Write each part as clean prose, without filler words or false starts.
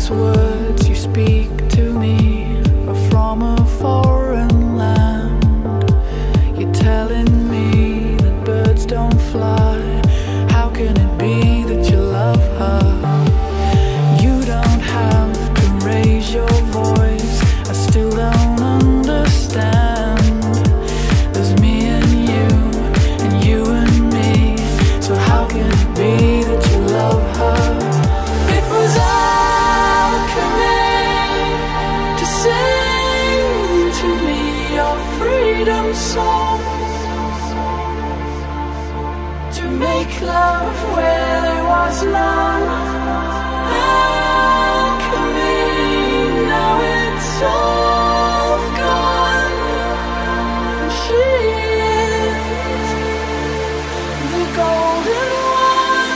These words you speak to me are from a foreign land. You're telling me that birds don't fly. How can it be that you love her? You don't have to raise your voice. I still don't understand. There's me and you and me. So how can it be that you love her? It was alchemy to sing to me your freedom song, to make love where there was none. Alchemy, now it's all gone. She is the golden one.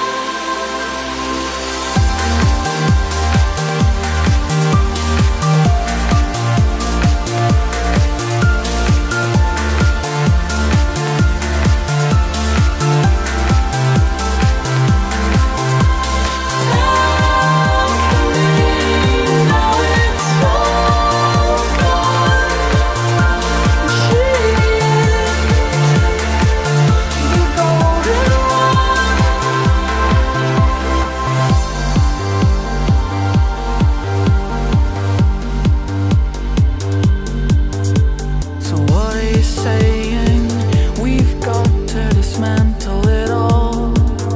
Saying we've got to dismantle it all.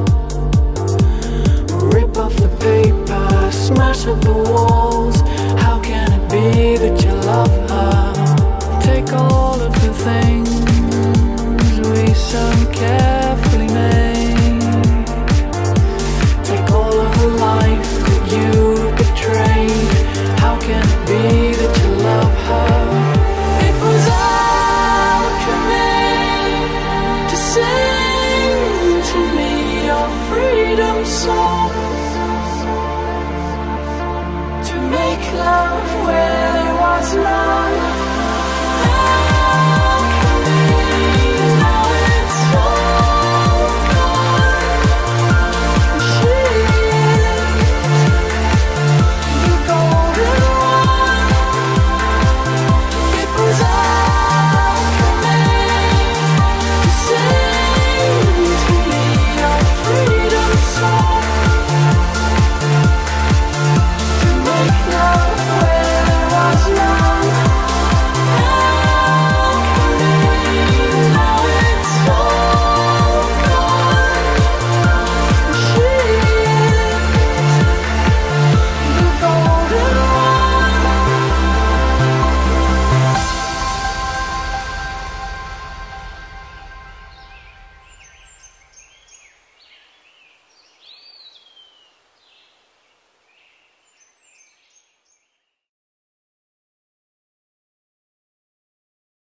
Rip off the paper, smash up the walls. How can it be that you love her? Take all of the things we so carefully made. Take all of the life that you betrayed. How can it be that you love her? It was sing to me your freedom song, to make love where there was none.